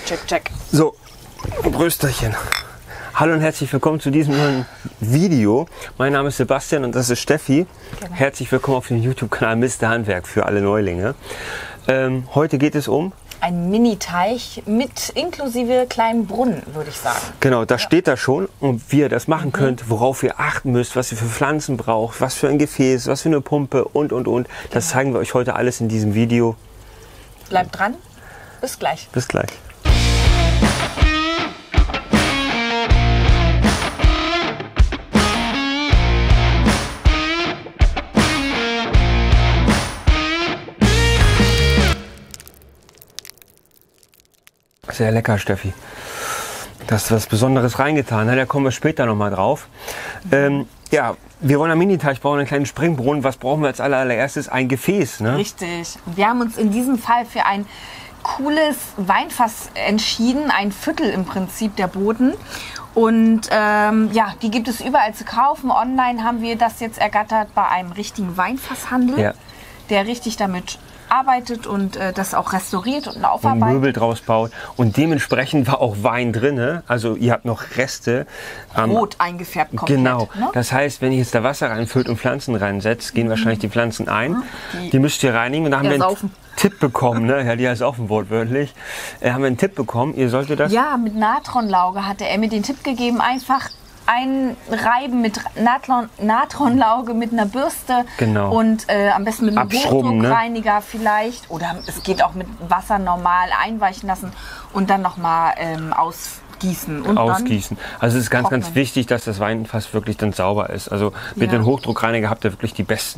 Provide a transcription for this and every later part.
check. So, Brösterchen. Hallo und herzlich willkommen zu diesem neuen Video. Mein Name ist Sebastian und das ist Steffi. Genau. Herzlich willkommen auf dem YouTube-Kanal Mr. Handwerk für alle Neulinge. Heute geht es um... Ein Mini-Teich mit inklusive kleinen Brunnen, würde ich sagen. Genau, das steht da schon. Und wie ihr das machen könnt, worauf ihr achten müsst, was ihr für Pflanzen braucht, was für ein Gefäß, was für eine Pumpe und. Das zeigen wir euch heute alles in diesem Video. Bleibt dran. Bis gleich. Bis gleich. Sehr lecker, Steffi. Da hast du was Besonderes reingetan. Da kommen wir später nochmal drauf. Ja, wir wollen einen Mini-Teich bauen, einen kleinen Springbrunnen. Was brauchen wir als allererstes? Ein Gefäß. Ne? Richtig. Wir haben uns in diesem Fall für ein cooles Weinfass entschieden. Ein Viertel im Prinzip der Boden. Und ja, die gibt es überall zu kaufen. Online haben wir das jetzt ergattert bei einem richtigen Weinfasshandel, der richtig damit arbeitet und das auch restauriert und aufarbeitet. Und Möbel draus baut. Und dementsprechend war auch Wein drin. Also ihr habt noch Reste. Rot eingefärbt komplett. Genau. Ne? Das heißt, wenn ihr jetzt da Wasser reinfüllt und Pflanzen reinsetzt, gehen wahrscheinlich die Pflanzen ein. Die müsst ihr reinigen. Und da haben wir einen Tipp bekommen. Ne? Ja, die heißt offen wortwörtlich. Haben wir einen Tipp bekommen. Ihr solltet das... Ja, mit Natronlauge hatte er mir den Tipp gegeben, einfach einreiben mit Natronlauge mit einer Bürste und am besten mit einem Hochdruckreiniger vielleicht, oder es geht auch mit Wasser normal einweichen lassen und dann nochmal ausgießen. Und ausgießen. Also es ist ganz, ganz wichtig, dass das Weinfass wirklich dann sauber ist. Also mit dem Hochdruckreiniger habt ihr wirklich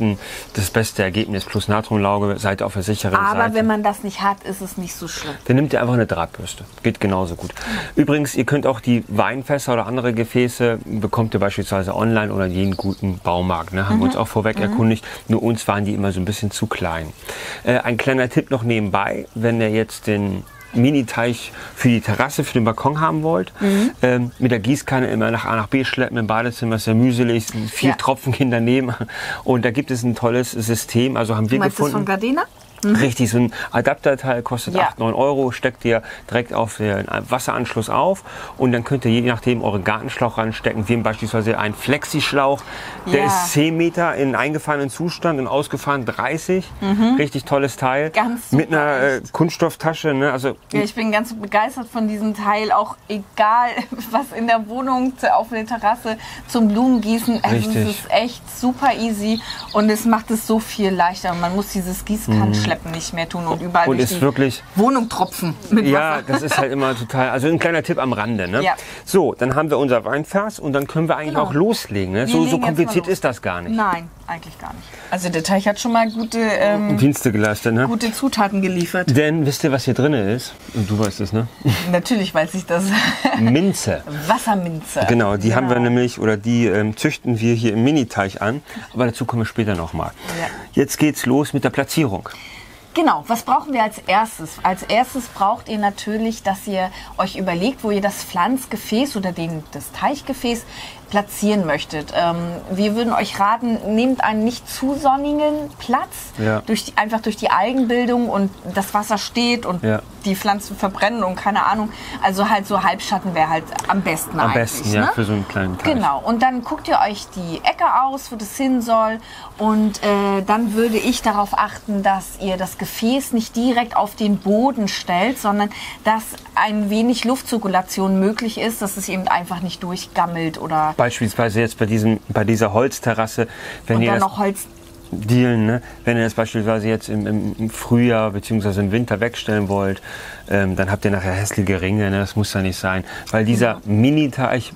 das beste Ergebnis. Plus Natronlauge, seid ihr auf der sicheren Seite. Aber wenn man das nicht hat, ist es nicht so schlimm. Dann nehmt ihr einfach eine Drahtbürste. Geht genauso gut. Übrigens, ihr könnt auch die Weinfässer oder andere Gefäße, bekommt ihr beispielsweise online oder jeden guten Baumarkt. Ne? Haben wir uns auch vorweg erkundigt. Nur uns waren die immer so ein bisschen zu klein. Ein kleiner Tipp noch nebenbei, wenn ihr jetzt den Mini-Teich für die Terrasse, für den Balkon haben wollt. Mit der Gießkanne immer nach A nach B schleppen im Badezimmer, ist ja mühselig, 4 Tropfen gehen daneben. Und da gibt es ein tolles System, also haben wir gefunden. Du meinst das von Gardena? Richtig, so ein Adapterteil kostet 8, 9 Euro, steckt ihr direkt auf den Wasseranschluss auf und dann könnt ihr je nachdem euren Gartenschlauch ranstecken. Wir haben beispielsweise einen Flexischlauch, der ist 10 Meter in eingefahrenen Zustand und ausgefahren 30. Richtig tolles Teil. Ganz mit einer Kunststofftasche. Ne? Also, ja, ich bin ganz begeistert von diesem Teil, auch egal was in der Wohnung auf der Terrasse zum Blumengießen. Es ist echt super easy und es macht es so viel leichter. Man muss dieses Gießkannenschleppen nicht mehr tun und überall durch die Wohnung tropfen mit Wasser. Ja, das ist halt immer total, also ein kleiner Tipp am Rande. Ne? Ja. So, dann haben wir unser Weinfass und dann können wir eigentlich auch loslegen. Ne? So kompliziert ist das gar nicht. Nein, eigentlich gar nicht. Also der Teich hat schon mal gute Dienste geleistet, ne? Gute Zutaten geliefert. Denn wisst ihr, was hier drin ist? Und du weißt es, ne? Natürlich weiß ich das. Minze. Wasserminze. Genau, die haben wir nämlich, oder die züchten wir hier im Mini-Teich an. Aber dazu kommen wir später nochmal. Ja. Jetzt geht's los mit der Platzierung. Genau, was brauchen wir als erstes? Als erstes braucht ihr natürlich, dass ihr euch überlegt, wo ihr das Pflanzgefäß oder das Teichgefäß platzieren möchtet. Wir würden euch raten, nehmt einen nicht zu sonnigen Platz, einfach durch die Algenbildung und das Wasser steht und die Pflanzen verbrennen und keine Ahnung. Also halt so Halbschatten wäre halt am besten Am besten, ne? für so einen kleinen Teich. Genau, und dann guckt ihr euch die Ecke aus, wo das hin soll und dann würde ich darauf achten, dass ihr das Gefäß nicht direkt auf den Boden stellt, sondern dass ein wenig Luftzirkulation möglich ist, dass es eben einfach nicht durchgammelt oder... Beispielsweise jetzt bei dieser Holzterrasse, wenn ihr noch Holz dealen, ne? Wenn ihr das beispielsweise jetzt im Frühjahr bzw. im Winter wegstellen wollt, dann habt ihr nachher hässliche Ringe, ne? Das muss ja nicht sein. Weil dieser Mini-Teich,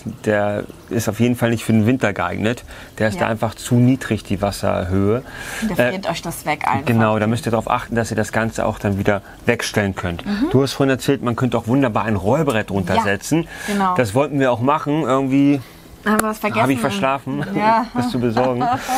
der ist auf jeden Fall nicht für den Winter geeignet. Der ist da einfach zu niedrig, die Wasserhöhe. Da friert euch das weg einfach. Genau, da müsst ihr darauf achten, dass ihr das Ganze auch dann wieder wegstellen könnt. Du hast vorhin erzählt, man könnte auch wunderbar ein Rollbrett runtersetzen. Genau. Das wollten wir auch machen, irgendwie. Haben wir was vergessen? Habe ich verschlafen, das zu besorgen.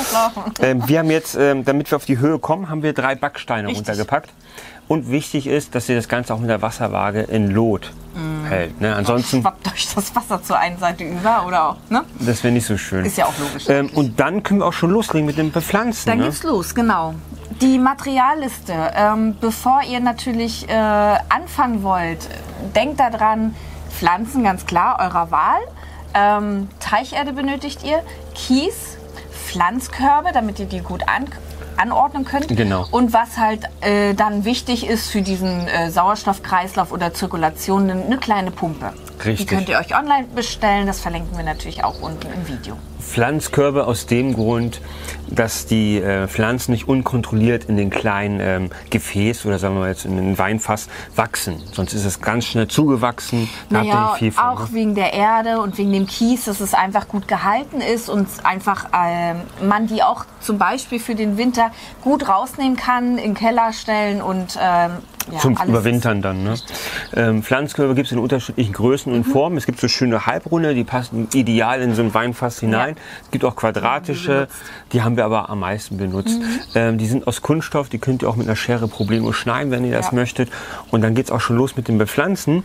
Wir haben jetzt, damit wir auf die Höhe kommen, haben wir 3 Backsteine runtergepackt. Und wichtig ist, dass ihr das Ganze auch mit der Wasserwaage in Lot hält. Ne? Ansonsten schwappt euch das Wasser zur einen Seite über oder auch, ne? Das wäre nicht so schön. Ist ja auch logisch. Und dann können wir auch schon loslegen mit dem Bepflanzen. Dann geht's los, genau. Die Materialliste. Bevor ihr natürlich anfangen wollt, denkt daran, Pflanzen ganz klar, eurer Wahl. Teicherde benötigt ihr, Kies, Pflanzkörbe, damit ihr die gut anordnen könnt. Genau. Und was halt dann wichtig ist für diesen Sauerstoffkreislauf oder Zirkulation, eine kleine Pumpe. Richtig. Die könnt ihr euch online bestellen, das verlinken wir natürlich auch unten im Video. Pflanzkörbe aus dem Grund, dass die Pflanzen nicht unkontrolliert in den kleinen Gefäß oder sagen wir jetzt in den Weinfass wachsen. Sonst ist es ganz schnell zugewachsen. Da habt ihr nicht viel von, auch ne? wegen der Erde und wegen dem Kies, dass es einfach gut gehalten ist und einfach man die auch zum Beispiel für den Winter gut rausnehmen kann, in den Keller stellen und zum Überwintern dann. Ne? Pflanzkörbe gibt es in unterschiedlichen Größen und Formen. Es gibt so schöne Halbrunde, die passen ideal in so ein Weinfass hinein. Es gibt auch quadratische, die haben wir aber am meisten benutzt. Die sind aus Kunststoff, die könnt ihr auch mit einer Schere problemlos schneiden, wenn ihr das möchtet. Und dann geht es auch schon los mit dem Bepflanzen.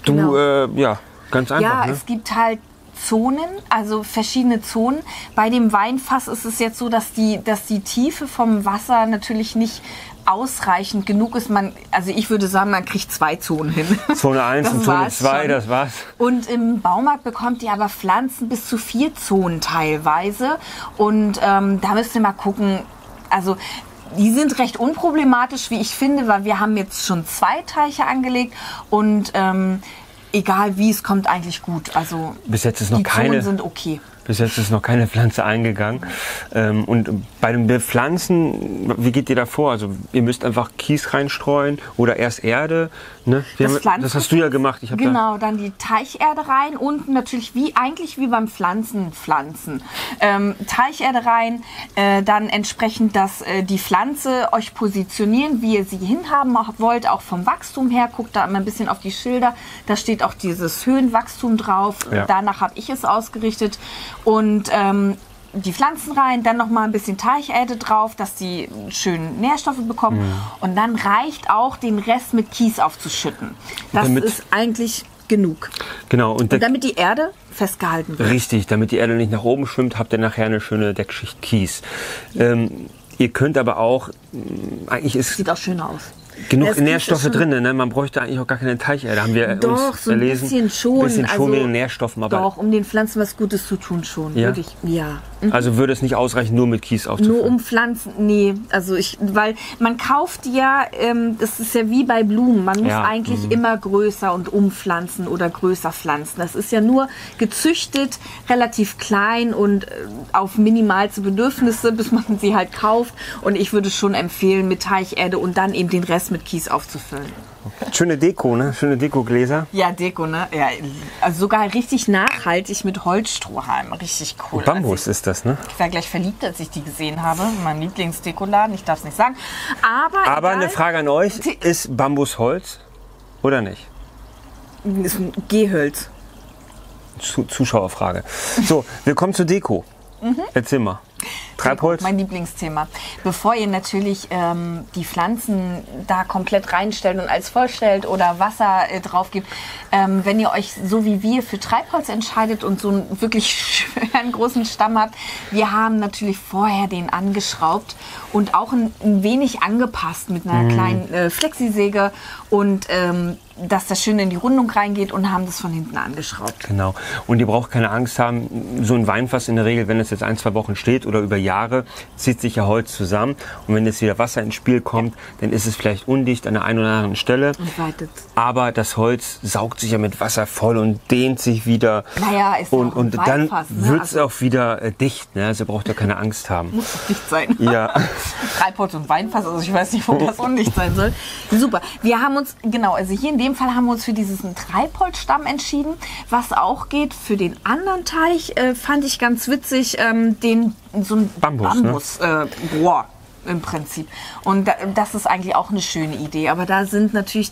Ganz einfach. Ja, ne? es gibt halt Zonen, also verschiedene Zonen. Bei dem Weinfass ist es jetzt so, dass die Tiefe vom Wasser natürlich nicht ausreichend genug ist. Also ich würde sagen, man kriegt 2 Zonen hin. Zone 1 und Zone 2, das war's. Und im Baumarkt bekommt ihr aber Pflanzen bis zu 4 Zonen teilweise. Und da müsst ihr mal gucken, also die sind recht unproblematisch, wie ich finde, weil wir haben jetzt schon 2 Teiche angelegt und egal wie, es kommt eigentlich gut. Also bis jetzt ist noch die keine Zonen sind okay. Bis jetzt ist noch keine Pflanze eingegangen. Und bei dem Bepflanzen, wie geht ihr da vor? Also ihr müsst einfach Kies reinstreuen oder erst Erde. Ne? Das hast du ja gemacht. Genau, dann die Teicherde rein. Unten natürlich eigentlich wie beim Pflanzen. Teicherde rein, dann entsprechend die Pflanze euch positionieren, wie ihr sie hinhaben wollt, auch vom Wachstum her. Guckt da immer ein bisschen auf die Schilder. Da steht auch dieses Höhenwachstum drauf. Ja. Danach habe ich es ausgerichtet. Und die Pflanzen rein, dann noch mal ein bisschen Teicherde drauf, dass die schön Nährstoffe bekommen. Und dann reicht auch, den Rest mit Kies aufzuschütten. Das ist eigentlich genug. Genau. Und damit die Erde festgehalten wird. Richtig, damit die Erde nicht nach oben schwimmt, habt ihr nachher eine schöne Deckschicht Kies. Ihr könnt aber auch, sieht auch schön aus. Genug Nährstoffe drin, ne? Man bräuchte eigentlich auch gar keine Teicherde, haben wir uns so ein erlesen. Bisschen schon. Ein bisschen schon wegen Nährstoffen. Aber doch, um den Pflanzen was Gutes zu tun schon. Ja? Wirklich, ja. Also würde es nicht ausreichen, nur mit Kies aufzufüllen? Nur um Pflanzen, nee. Also weil man kauft ja, das ist ja wie bei Blumen, man muss eigentlich immer größer und umpflanzen oder größer pflanzen. Das ist ja nur gezüchtet, relativ klein und auf minimalste Bedürfnisse, bis man sie halt kauft. Und ich würde schon empfehlen, mit Teicherde und dann eben den Rest mit Kies aufzufüllen. Okay. Schöne Deko, ne? Schöne Dekogläser. Ja, Deko, ne? Ja, also sogar richtig nachhaltig mit Holzstrohhalm. Richtig cool. Bambus ist das, ne? Ich war gleich verliebt, als ich die gesehen habe. Mein Lieblingsdekoladen, ich darf es nicht sagen. Aber eine Frage an euch, ist Bambus Holz oder nicht? Ist ein Gehölz. Zuschauerfrage. So, wir kommen zur Deko. Erzähl mal. Treibholz? Mein Lieblingsthema. Bevor ihr natürlich die Pflanzen da komplett reinstellt und alles vollstellt oder Wasser drauf gibt, wenn ihr euch so wie wir für Treibholz entscheidet und so einen wirklich schönen großen Stamm habt, wir haben natürlich vorher den angeschraubt und auch ein wenig angepasst mit einer kleinen Flexisäge und dass das schön in die Rundung reingeht und haben das von hinten angeschraubt. Genau. Und ihr braucht keine Angst haben, so ein Weinfass in der Regel, wenn es jetzt 1-2 Wochen steht oder über Jahre, zieht sich ja Holz zusammen. Und wenn jetzt wieder Wasser ins Spiel kommt, dann ist es vielleicht undicht an der einen oder anderen Stelle. Aber das Holz saugt sich ja mit Wasser voll und dehnt sich wieder. Naja, ist und ein dann Weinfass, ne? wird es auch wieder dicht. Ne? Also braucht ihr keine Angst haben. Muss doch dicht sein. Ja. Treibholz und Weinfass, also ich weiß nicht, wo das undicht sein soll. Super. Wir haben uns, also hier in dem Fall haben wir uns für diesen Treibholzstamm entschieden. Was auch geht für den anderen Teich, fand ich ganz witzig, so ein Bambus Bohr im Prinzip. Und das ist eigentlich auch eine schöne Idee. Aber da sind natürlich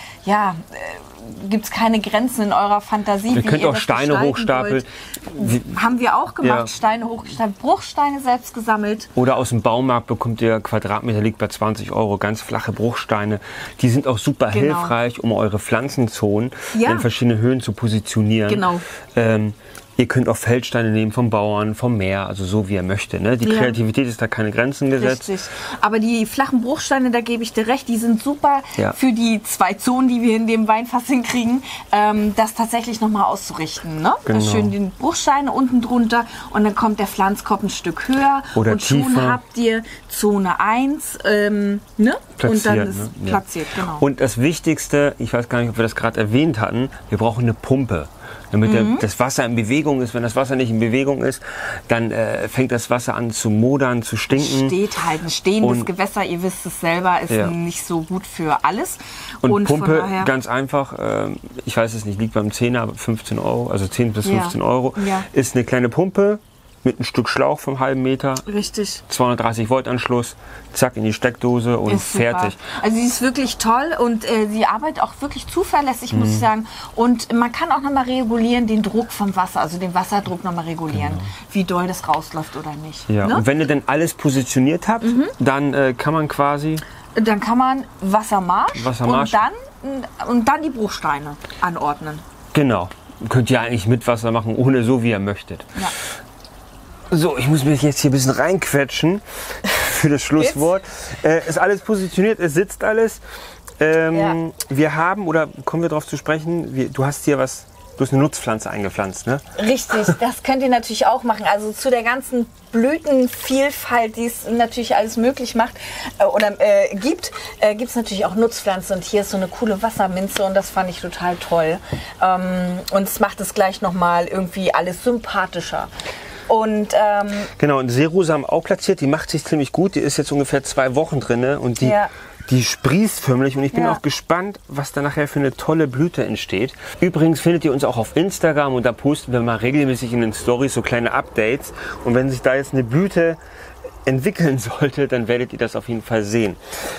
gibt es keine Grenzen in eurer Fantasie. Ihr könnt auch Steine hochstapeln. Haben wir auch gemacht, Steine hochgestapelt, Bruchsteine selbst gesammelt. Oder aus dem Baumarkt bekommt ihr Quadratmeter, liegt bei 20 €, ganz flache Bruchsteine. Die sind auch super hilfreich, um eure Pflanzenzonen in verschiedene Höhen zu positionieren. Genau. Ihr könnt auch Feldsteine nehmen vom Bauern, vom Meer, also so wie ihr möchtet. Ne? Die Kreativität ist da keine Grenzen gesetzt. Richtig. Aber die flachen Bruchsteine, da gebe ich dir recht, die sind super für die 2 Zonen, die wir in dem Weinfass hinkriegen, das tatsächlich nochmal auszurichten. Ne? Genau. Das schön die Bruchsteine unten drunter und dann kommt der Pflanzkorb ein Stück höher oder und tiefer. Schon habt ihr Zone 1 ne? Und dann ist platziert. Genau. Und das Wichtigste, ich weiß gar nicht, ob wir das gerade erwähnt hatten, wir brauchen eine Pumpe. Damit das Wasser in Bewegung ist. Wenn das Wasser nicht in Bewegung ist, dann fängt das Wasser an zu modern, zu stinken. Steht halt. Ein stehendes Gewässer, ihr wisst es selber, ist nicht so gut für alles. Und Pumpe, von daher, ganz einfach, ich weiß es nicht, liegt beim 10er, 15 Euro, also 10 bis 15 Euro. Ja. Ist eine kleine Pumpe mit einem Stück Schlauch vom halben Meter. Richtig. 230 Volt Anschluss, zack, in die Steckdose und ist fertig. Super. Also sie ist wirklich toll und sie arbeitet auch wirklich zuverlässig, muss ich sagen. Und man kann auch nochmal regulieren den Druck vom Wasser, also den Wasserdruck nochmal regulieren, wie doll das rausläuft oder nicht. Ja. Ne? Und wenn ihr dann alles positioniert habt, dann kann man quasi... Dann kann man Wassermarsch. Und dann die Bruchsteine anordnen. Genau. Könnt ihr eigentlich mit Wasser machen, ohne so wie ihr möchtet. Ja. So, ich muss mich jetzt hier ein bisschen reinquetschen für das Schlusswort. Ist alles positioniert, es sitzt alles. Wir haben, oder kommen wir darauf zu sprechen, du hast hier was, du hast eine Nutzpflanze eingepflanzt, ne? Richtig, das könnt ihr natürlich auch machen. Also zu der ganzen Blütenvielfalt, die es natürlich alles möglich macht oder gibt es natürlich auch Nutzpflanzen. Und hier ist so eine coole Wasserminze und das fand ich total toll. Und es macht es gleich nochmal irgendwie alles sympathischer. Und, genau, und Serosa haben auch platziert, die macht sich ziemlich gut, die ist jetzt ungefähr 2 Wochen drin, ne? Und die sprießt förmlich und ich bin auch gespannt, was da nachher für eine tolle Blüte entsteht. Übrigens findet ihr uns auch auf Instagram und da posten wir mal regelmäßig in den Stories so kleine Updates und wenn sich da jetzt eine Blüte entwickeln sollte, dann werdet ihr das auf jeden Fall sehen.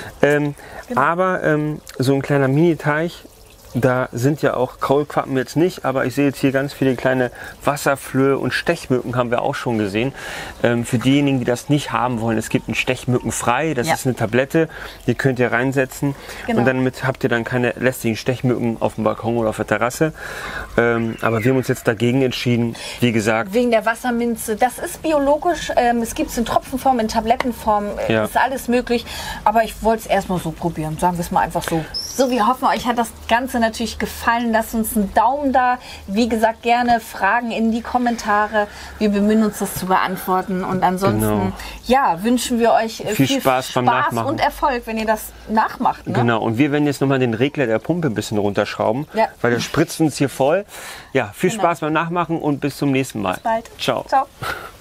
Aber so ein kleiner Mini-Teich, da sind ja auch Kaulquappen jetzt nicht, aber ich sehe jetzt hier ganz viele kleine Wasserflöhe und Stechmücken haben wir auch schon gesehen. Für diejenigen, die das nicht haben wollen, es gibt ein Stechmückenfrei, das ist eine Tablette, die könnt ihr reinsetzen und damit habt ihr dann keine lästigen Stechmücken auf dem Balkon oder auf der Terrasse. Aber wir haben uns jetzt dagegen entschieden, wie gesagt. Wegen der Wasserminze, das ist biologisch, es gibt es in Tropfenform, in Tablettenform, ist alles möglich, aber ich wollte es erstmal so probieren, sagen wir es mal einfach so. So, wir hoffen, euch hat das Ganze natürlich gefallen. Lasst uns einen Daumen da. Wie gesagt, gerne Fragen in die Kommentare. Wir bemühen uns, das zu beantworten. Und ansonsten, wünschen wir euch viel Spaß beim Nachmachen und Erfolg, wenn ihr das nachmacht. Ne? Genau, und wir werden jetzt nochmal den Regler der Pumpe ein bisschen runterschrauben, weil der spritzt uns hier voll. Ja, viel Spaß beim Nachmachen und bis zum nächsten Mal. Bis bald. Ciao. Ciao.